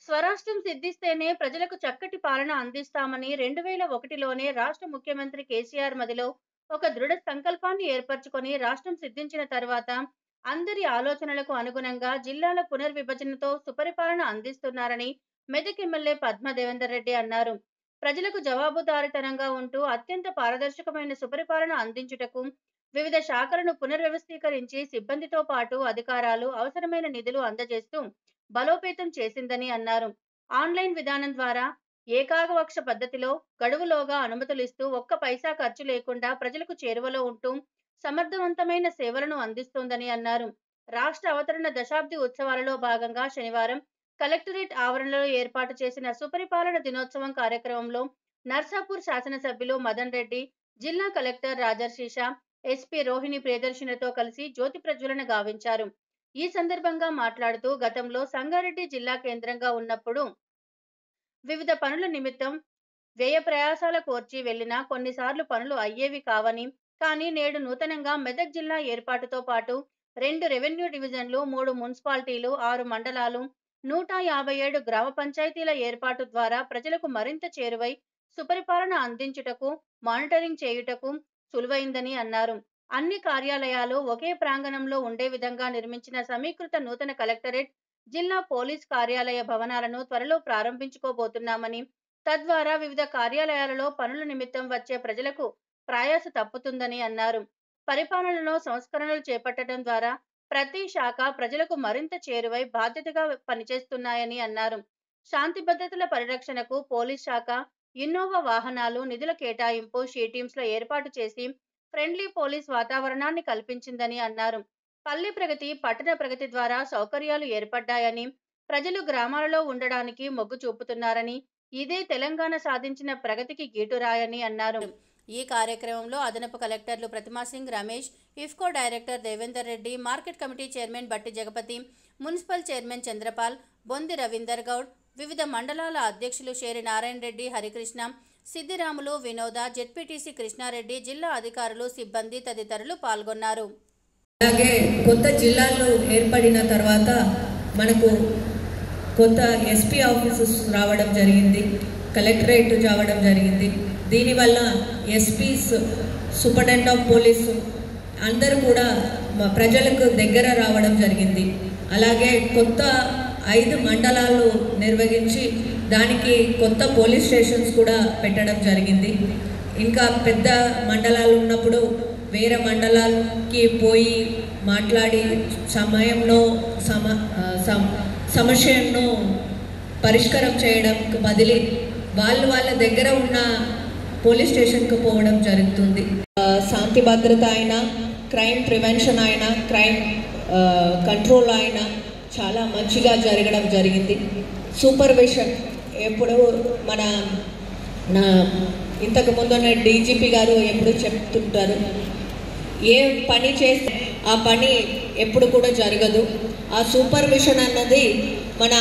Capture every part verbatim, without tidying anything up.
స్వరాష్ట్రం సిద్ధిస్తేనే ప్రజలకు చక్కటి పాలన అందిస్తామని రెండు వేల ఒకటిలోనే రాష్ట్ర ముఖ్యమంత్రి కేసీఆర్ మదిలో ఒక దృఢ సంకల్పాన్ని ఏర్పరచుకొని రాష్ట్రం సిద్ధించిన తర్వాత అందరి ఆలోచనలకు అనుగుణంగా జిల్లాల పునర్విభజనతో సుపరిపాలన అందిస్తున్నారని మెదక్ ఎమ్మెల్యే పద్మ దేవేందర్ రెడ్డి అన్నారు. ప్రజలకు జవాబుదారీతనంగా ఉంటూ అత్యంత పారదర్శకమైన సుపరిపాలన అందించుటకు వివిధ శాఖలను పునర్వ్యవస్థీకరించి సిబ్బందితో పాటు అధికారాలు అవసరమైన నిధులు అందజేస్తూ బలోపేతం చేసిందని అన్నారు. ఆన్లైన్ విధానం ద్వారా ఏకాగవక్ష పద్ధతిలో గడువులోగా అనుమతులిస్తూ ఒక్క పైసా ఖర్చు లేకుండా ప్రజలకు చేరువలో ఉంటూ సమర్థవంతమైన సేవలను అందిస్తోందని అన్నారు. రాష్ట్ర అవతరణ దశాబ్ది ఉత్సవాలలో భాగంగా శనివారం కలెక్టరేట్ ఆవరణలో ఏర్పాటు చేసిన సుపరిపాలన దినోత్సవం కార్యక్రమంలో నర్సాపూర్ శాసనసభ్యులు మదన్ రెడ్డి, జిల్లా కలెక్టర్ రాజర్షీష, ఎస్పీ రోహిణి ప్రియదర్శినితో కలిసి జ్యోతి ప్రజ్వలన గావించారు. ఈ సందర్భంగా మాట్లాడుతూ గతంలో సంగారెడ్డి జిల్లా కేంద్రంగా ఉన్నప్పుడు వివిధ పనుల నిమిత్తం వ్యయ ప్రయాసాల కోర్చి వెళ్లినా కొన్నిసార్లు పనులు అయ్యేవి కావని, కానీ నేడు నూతనంగా మెదక్ జిల్లా ఏర్పాటుతో పాటు రెండు రెవెన్యూ డివిజన్లు, మూడు మున్సిపాలిటీలు, ఆరు మండలాలు, నూట యాభై ఏడు గ్రామ పంచాయతీల ఏర్పాటు ద్వారా ప్రజలకు మరింత చేరువై సుపరిపాలన అందించుటకు, మానిటరింగ్ చేయుటకు సులువైందని అన్నారు. అన్ని కార్యాలయాలు ఒకే ప్రాంగణంలో ఉండే విధంగా నిర్మించిన సమీకృత నూతన కలెక్టరేట్, జిల్లా పోలీస్ కార్యాలయ భవనాలను త్వరలో ప్రారంభించుకోబోతున్నామని, తద్వారా వివిధ కార్యాలయాలలో పనుల నిమిత్తం వచ్చే ప్రజలకు ప్రయాస తప్పుతుందని అన్నారు. పరిపాలనలో సంస్కరణలు చేపట్టడం ద్వారా ప్రతి శాఖ ప్రజలకు మరింత చేరువై బాధ్యతగా పనిచేస్తున్నాయని అన్నారు. శాంతి భద్రతల పరిరక్షణకు పోలీస్ శాఖ ఇన్నోవా వాహనాలు, నిధుల కేటాయింపు, షీటీమ్స్ల ఏర్పాటు చేసి ఫ్రెండ్లీ పోలీస్ వాతావరణాన్ని కల్పించిందని అన్నారు. పల్లె ప్రగతి, పట్టణ ప్రగతి ద్వారా సౌకర్యాలు ఏర్పడ్డాయని, ప్రజలు గ్రామాలలో ఉండడానికి మొగ్గు చూపుతున్నారని, ఇదే తెలంగాణ సాధించిన ప్రగతికి గీటురాయని అన్నారు. ఈ కార్యక్రమంలో అదనపు కలెక్టర్లు Pratima Singh, Ramesh, IFFCO director Devender Reddy, market committee chairman Batti Jagapati, municipal chairman Chandrapal, Bondi Ravinder Goud, వివిధ మండలాల అధ్యక్షులు షేరి నారాయణ రెడ్డి, హరికృష్ణ, సిద్దిరాములు, వినోద, జెడ్పీటీసీ కృష్ణారెడ్డి, జిల్లా అధికారులు, సిబ్బంది తదితరులు పాల్గొన్నారు. అలాగే కొత్త జిల్లాలు ఏర్పడిన తర్వాత మనకు కొత్త ఎస్పీ ఆఫీసెస్ రావడం జరిగింది, కలెక్టరేట్ రావడం జరిగింది. దీనివల్ల ఎస్పీస్, సూపరింటెండెంట్ ఆఫ్ పోలీసు అందరూ కూడా ప్రజలకు దగ్గర రావడం జరిగింది. అలాగే కొత్త ఐదు మండలాలు నిర్వహించి దానికి కొత్త పోలీస్ స్టేషన్స్ కూడా పెట్టడం జరిగింది. ఇంకా పెద్ద మండలాలు ఉన్నప్పుడు వేరే మండలాలకి పోయి మాట్లాడి సమయంలో సమ సమస్యను పరిష్కారం చేయడం బదిలీ వాళ్ళు వాళ్ళ దగ్గర ఉన్న పోలీస్ స్టేషన్కి పోవడం జరుగుతుంది. శాంతి భద్రత అయినా, క్రైమ్ ప్రివెన్షన్ అయినా, క్రైమ్ కంట్రోల్ అయినా చాలా మంచిగా జరగడం జరిగింది. సూపర్విజన్ ఎప్పుడు మన నా ఇంతకు ముందున్న డీజీపీ గారు ఎప్పుడు చెప్తుంటారు, ఏ పని చేస్తే ఆ పని ఎప్పుడు కూడా జరగదు. ఆ సూపర్విజన్ అన్నది మన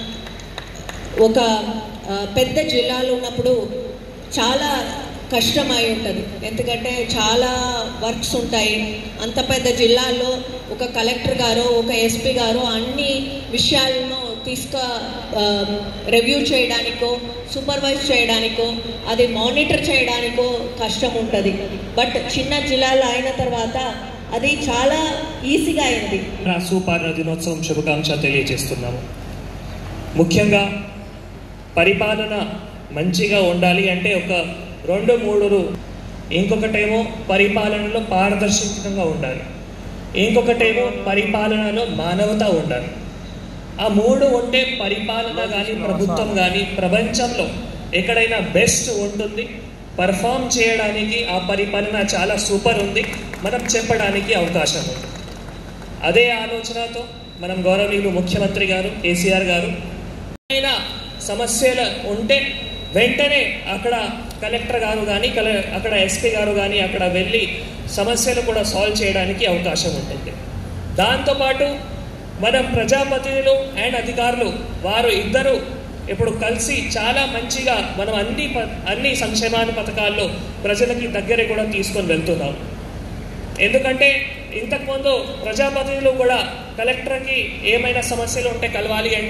ఒక పెద్ద జిల్లాలో ఉన్నప్పుడు చాలా కష్టమై ఉంటుంది. ఎందుకంటే చాలా వర్క్స్ ఉంటాయి. అంత పెద్ద జిల్లాలో ఒక కలెక్టర్ గారు, ఒక ఎస్పీ గారు అన్ని విషయాలను తీసుకు రివ్యూ చేయడానికో, సూపర్వైజ్ చేయడానికో, అది మానిటర్ చేయడానికో కష్టం ఉంటుంది. బట్ చిన్న జిల్లాలో అయిన తర్వాత అది చాలా ఈజీగా అయింది. సుపరిపాలన దినోత్సవం శుభాకాంక్షలు తెలియజేస్తున్నాము. ముఖ్యంగా పరిపాలన మంచిగా ఉండాలి అంటే ఒక రెండు మూడు ఇంకొకటేమో పరిపాలనలో పారదర్శకంగా ఉండాలి, ఇంకొకటేమో పరిపాలనలో మానవత ఉండాలి. ఆ మూడు ఉంటే పరిపాలన కానీ ప్రభుత్వం కానీ ప్రపంచంలో ఎక్కడైనా బెస్ట్ ఉంటుంది. పర్ఫామ్ చేయడానికి ఆ పరిపాలన చాలా సూపర్ ఉంది మనం చెప్పడానికి అవకాశం ఉంది. అదే ఆలోచనతో మనం గౌరవనీయులు ముఖ్యమంత్రి గారు కేసీఆర్ గారు ఏదైనా సమస్యలు ఉంటే వెంటనే అక్కడ కలెక్టర్ గారు కానీ కల అక్కడ ఎస్పీ గారు కానీ అక్కడ వెళ్ళి సమస్యలు కూడా సాల్వ్ చేయడానికి అవకాశం ఉంటుంది. దాంతోపాటు మనం ప్రజాప్రతినిధులు అండ్ అధికారులు వారు ఇద్దరు ఇప్పుడు కలిసి చాలా మంచిగా మనం అన్ని అన్ని సంక్షేమాన్ని పథకాల్లో ప్రజలకి దగ్గర కూడా తీసుకొని వెళ్తున్నాం. ఎందుకంటే ఇంతకుముందు ప్రజాప్రతినిధులు కూడా కలెక్టర్కి ఏమైనా సమస్యలు ఉంటే కలవాలి అంటే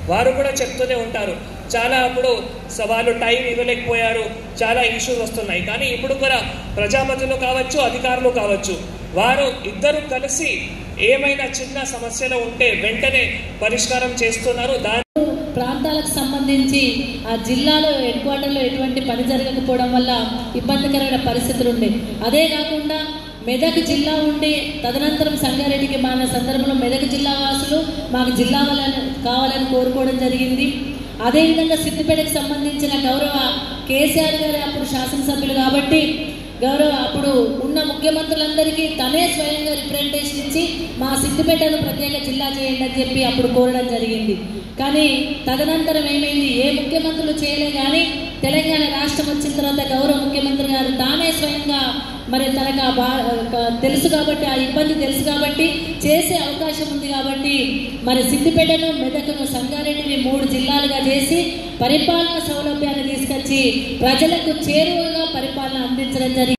వారు కూడా చెప్తూనే ఉంటారు, చాలా అప్పుడు వాళ్ళు టైం ఇవ్వలేకపోయారు, చాలా ఇష్యూస్ వస్తున్నాయి. కానీ ఇప్పుడు కూడా ప్రజాప్రతినిధులు కావచ్చు, అధికారులు కావచ్చు, వారు ఇద్దరు కలిసి ఏమైనా చిన్న సమస్యలు ఉంటే వెంటనే పరిష్కారం చేస్తున్నారు. దాని ప్రాంతాలకు సంబంధించి ఆ జిల్లాలో హెడ్ క్వార్టర్లో ఎటువంటి పని జరగకపోవడం వల్ల ఇబ్బందికరమైన పరిస్థితులు ఉండే. అదే కాకుండా మెదక్ జిల్లా ఉండి తదనంతరం సంగారెడ్డికి మారిన సందర్భంలో మెదక్ జిల్లా వాసులు మాకు జిల్లా వాళ్ళని కావాలని కోరుకోవడం జరిగింది. అదేవిధంగా సిద్దిపేటకు సంబంధించిన గౌరవ కేసీఆర్ గారు అప్పుడు శాసనసభ్యులు కాబట్టి గౌరవ అప్పుడు ఉన్న ముఖ్యమంత్రులందరికీ తనే స్వయంగా రిప్రజెంటేషన్ ఇచ్చి మా సిద్దిపేటను ప్రత్యేక జిల్లా చేయండి అని చెప్పి అప్పుడు కోరడం జరిగింది. కానీ తదనంతరం ఏమైంది, ఏ ముఖ్యమంత్రులు చేయలే. కానీ తెలంగాణ రాష్ట్రం వచ్చిన తర్వాత గౌరవ ముఖ్యమంత్రి గారు తానే స్వయంగా మరి తనకు ఆ బా తెలుసు కాబట్టి, ఆ ఇబ్బంది తెలుసు కాబట్టి చేసే అవకాశం ఉంది కాబట్టి మరి సిద్దిపేటను, మెదక్ను, సంగారెడ్డిని మూడు జిల్లాలుగా చేసి పరిపాలన సౌలభ్యాన్ని తీసుకొచ్చి ప్రజలకు చేరువగా పరిపాలన అందించడం జరిగింది.